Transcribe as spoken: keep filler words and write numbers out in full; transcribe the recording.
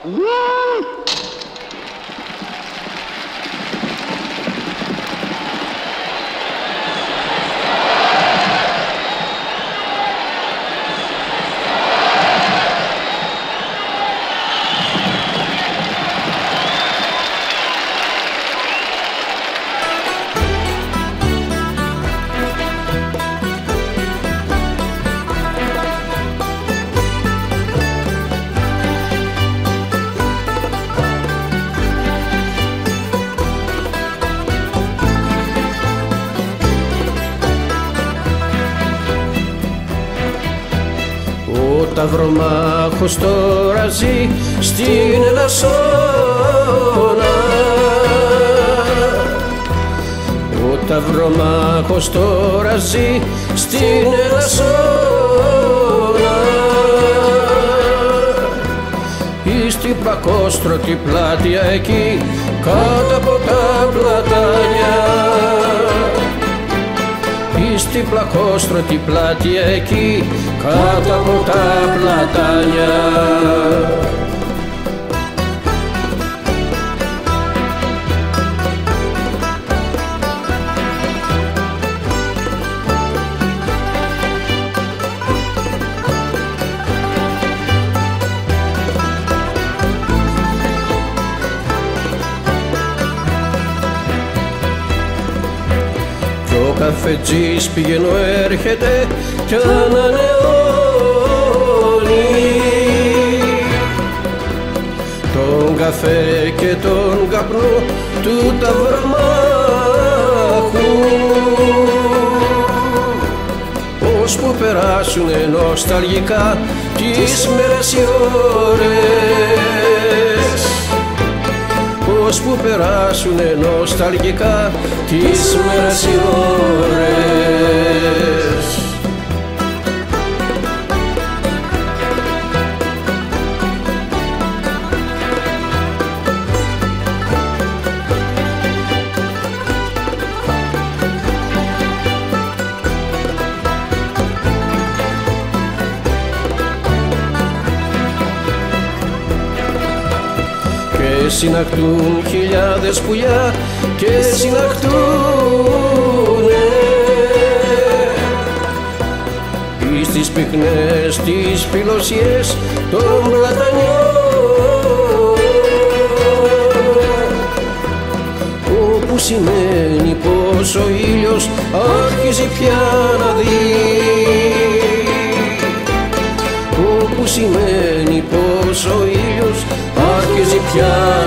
Ο ταυρομάχος τώρα ζει στην Ελασσόνα. Ο ταυρομάχος τώρα ζει στην Ελασσόνα. Εις την πακόστρωτη πλάτεια εκεί κάτω από τα πλατάνια. Στην πλακόστρωτη πλάτεια εκεί κάτω από τα πλατάνια. Ο καφετζής πηγαίνω έρχεται κι ανανεώνει τον καφέ και τον καπνό του ταυρομάχου. Ως που περάσουνε νοσταλγικά τις μέρες οι ώρες, ως που περάσουνε νοσταλγικά τις μέρες οι ώρες. Και συναχτούν χιλιάδες πουλιά και συναχτούνε εις τις πυκνές τις φιλοσιές των πλατανιών, όπου σημαίνει πως ο ήλιος άρχιζει πια να δει, όπου σημαίνει πως ο ήλιος άρχιζει πια